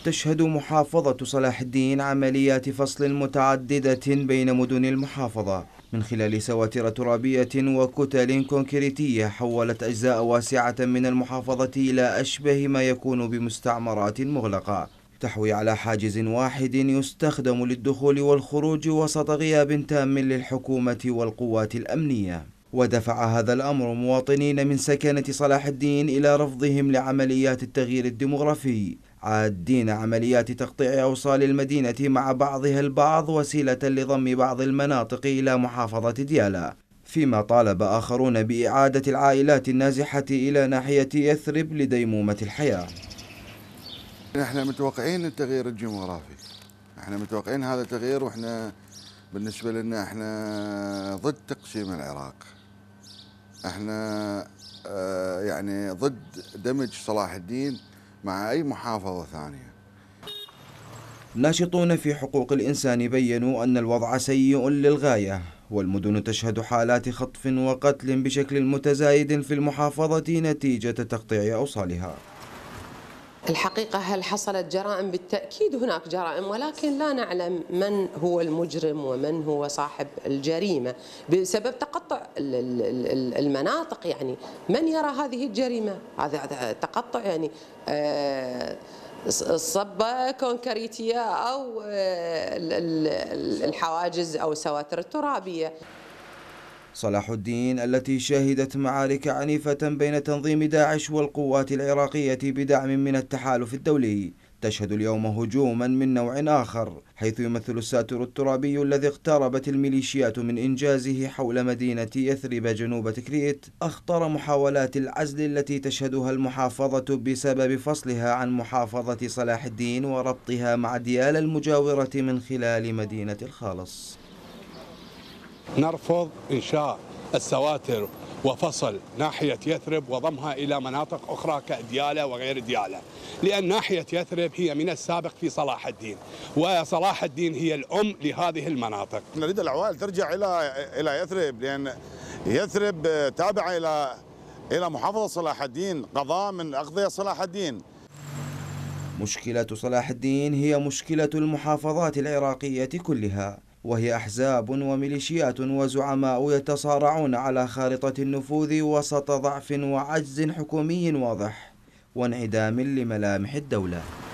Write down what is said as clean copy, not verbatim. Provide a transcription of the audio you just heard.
تشهد محافظة صلاح الدين عمليات فصل متعددة بين مدن المحافظة من خلال سواتر ترابية وكتل كونكريتية حولت أجزاء واسعة من المحافظة إلى أشبه ما يكون بمستعمرات مغلقة تحوي على حاجز واحد يستخدم للدخول والخروج وسط غياب تام للحكومة والقوات الأمنية. ودفع هذا الأمر مواطنين من سكنة صلاح الدين إلى رفضهم لعمليات التغيير الديمغرافي، عادين عمليات تقطيع أوصال المدينة مع بعضها البعض وسيلة لضم بعض المناطق إلى محافظة ديالى، فيما طالب آخرون بإعادة العائلات النازحة إلى ناحية يثرب لديمومة الحياة. احنا متوقعين التغيير الديمغرافي، احنا متوقعين هذا التغيير، واحنا بالنسبة لنا احنا ضد تقسيم العراق، احنا يعني ضد دمج صلاح الدين مع أي محافظة ثانية. ناشطون في حقوق الإنسان بيّنوا أن الوضع سيء للغاية، والمدن تشهد حالات خطف وقتل بشكل متزايد في المحافظة نتيجة تقطيع أوصالها. الحقيقة هل حصلت جرائم؟ بالتأكيد هناك جرائم، ولكن لا نعلم من هو المجرم ومن هو صاحب الجريمة بسبب تقطع المناطق. يعني من يرى هذه الجريمة؟ هذا تقطع يعني الصبة كونكريتية أو الحواجز أو السواتر الترابية. صلاح الدين التي شهدت معارك عنيفة بين تنظيم داعش والقوات العراقية بدعم من التحالف الدولي تشهد اليوم هجوما من نوع آخر، حيث يمثل الساتر الترابي الذي اقتربت الميليشيات من إنجازه حول مدينة يثرب جنوب تكريت أخطر محاولات العزل التي تشهدها المحافظة بسبب فصلها عن محافظة صلاح الدين وربطها مع ديالى المجاورة من خلال مدينة الخالص. نرفض إنشاء السواتر وفصل ناحية يثرب وضمها إلى مناطق أخرى كديالى وغير ديالى، لأن ناحية يثرب هي من السابق في صلاح الدين، وصلاح الدين هي الأم لهذه المناطق. نريد العوائل ترجع إلى يثرب، لأن يثرب تابعة إلى محافظة صلاح الدين، قضاء من أقضية صلاح الدين. مشكلة صلاح الدين هي مشكلة المحافظات العراقية كلها، وهي أحزاب وميليشيات وزعماء يتصارعون على خارطة النفوذ وسط ضعف وعجز حكومي واضح وانعدام لملامح الدولة.